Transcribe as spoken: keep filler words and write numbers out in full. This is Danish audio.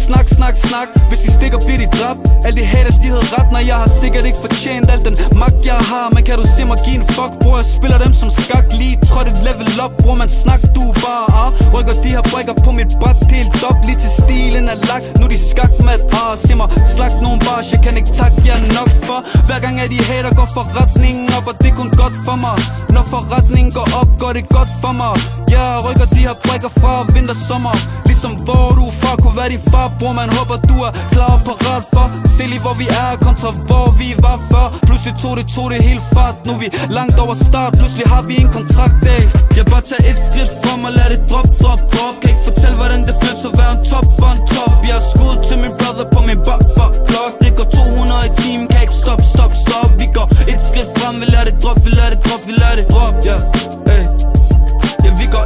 snak, snak, snak. Hvis de stikker, bliver de dræbt. Alle de haters, de havde ret, når jeg har sikkert ikke fortjent al den magt, jeg har. Men kan du se mig give en fuck, bror? Jeg spiller dem som skak. Lige trådt et level up, bror, man snak, du bare ah. Rykker de her brikker på mit bræt, helt op. Lige til stilen er lagt, nu de skak med et ah. Se mig slag nogle bars, jeg kan ikke takke jer nok for. Hver gang er de hater, går forretningen op, og det er kun godt for mig. Når forretningen går op, går det godt for mig. Jeg rykker de her brikker fra vinter sommer. Ligesom hvor du fra kunne være din far, bror. Man håber du er klar og parat for. Se lige hvor vi er kontra hvor vi var før. Pludselig tog det, tog det helt fart. Nu er vi langt over start, pludselig har vi en kontrakt, ey. Jeg bare tager et skridt for mig, lad det drop, drop, drop. Kan ikke fortælle hvordan det føles at være en top, on top. Jeg er skud til min brother på min bak, bak, blok. Det går to hundrede i timen, kan ikke stop, stop, stop. Vi går et skridt frem, vi lader det drop, vi lader det drop, vi lader det drop, ja, yeah. Ey. Ja, vi går